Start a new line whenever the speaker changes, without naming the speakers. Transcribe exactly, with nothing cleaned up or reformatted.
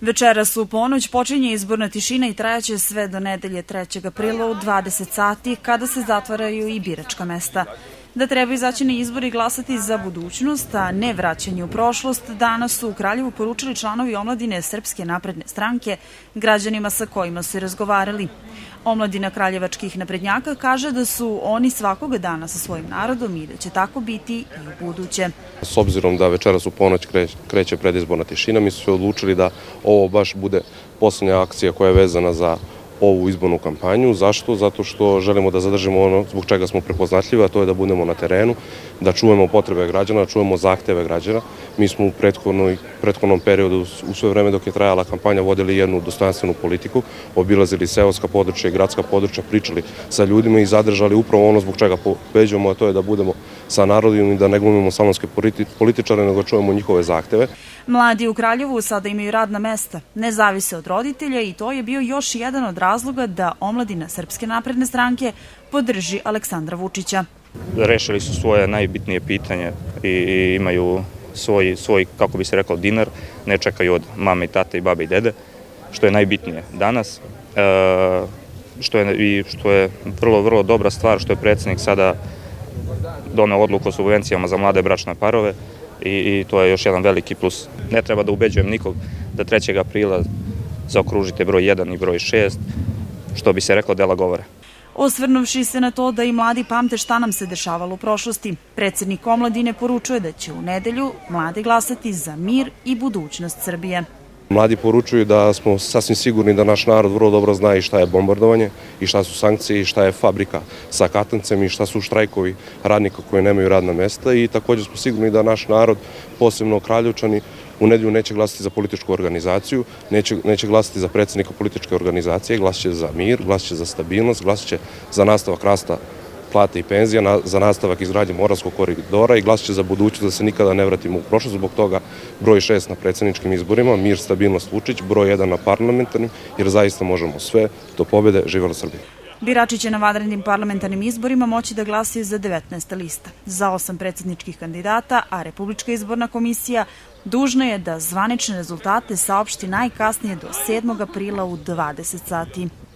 Večeras u ponoć počinje izborna tišina i trajaće sve do nedelje trećeg aprila u dvadeset sati, kada se zatvaraju i biračka mesta. Da treba izaći na izbor i glasati za budućnost, a ne vraćanje u prošlost, danas su u Kraljevu poručili članovi omladine Srpske napredne stranke građanima sa kojima su razgovarali. Omladina kraljevačkih naprednjaka kaže da su oni svakoga dana sa svojim narodom i da će tako biti i u buduće.
S obzirom da večeras u ponoć kreće predizborna tišina, mi su se odlučili da ovo baš bude poslednja akcija koja je vezana za ovu izbornu kampanju. Zašto? Zato što želimo da zadržimo ono zbog čega smo prepoznatljivi, a to je da budemo na terenu, da čujemo potrebe građana, da čujemo zahteve građana. Mi smo u prethodnom periodu, u sve vreme dok je trajala kampanja, vodili jednu dostojanstvenu politiku, obilazili seoska područja i gradska područja, pričali sa ljudima i zadržali upravo ono zbog čega pobeđujemo, a to je da budemo sa narodom i da ne glumimo salonske političare, nego čujemo njihove zahteve.
Mladi u Kraljevu sada imaju radna mesta, ne zavise od roditelja i to je bio još jedan od razloga da omladina Srpske napredne stranke podrži Aleksandra Vučića.
Rešili su svoje najbitnije pitanje i imaju svoj, svoj, kako bi se rekao, dinar, ne čekaju od mame i tate i babe i dede, što je najbitnije danas. Što je, i što je vrlo, vrlo dobra stvar, što je predsjednik sada doneo odluku o subvencijama za mlade bračne parove i, i to je još jedan veliki plus. Ne treba da ubeđujem nikog da trećeg aprila zaokružite broj jedan i broj šest, što bi se reklo, dela govore.
Osvrnuvši se na to da i mladi pamte šta nam se dešavalo u prošlosti, predsjednik omladine poručuje da će u nedelju mladi glasati za mir i budućnost Srbije.
Mladi poručuju da smo sasvim sigurni da naš narod vrlo dobro zna i šta je bombardovanje, i šta su sankcije, i šta je fabrika sa katancem, i šta su štrajkovi radnika koji nemaju radna mesta, i također smo sigurni da naš narod, posebno Kraljevčani, u nedelju neće glasati za političku organizaciju, neće, neće glasati za predsjednika političke organizacije, glasaće za mir, glasaće za stabilnost, glasaće za nastavak rasta plate i penzija, za nastavak izgradnje Moravskog koridora i glasaće za budućnost da se nikada ne vratimo u prošlost. Zbog toga broj šest na predsjedničkim izborima, mir, stabilnost, Vučić, broj jedan na parlamentarnim, jer zaista možemo sve do pobjede. Živela Srbija.
Birači će na vanrednim parlamentarnim izborima moći da glasaju za devetnaest lista, za osam predsjedničkih kandidata, a Republička izborna komisija dužna je da zvanične rezultate saopšti najkasnije do sedmog aprila u dvadeset sati.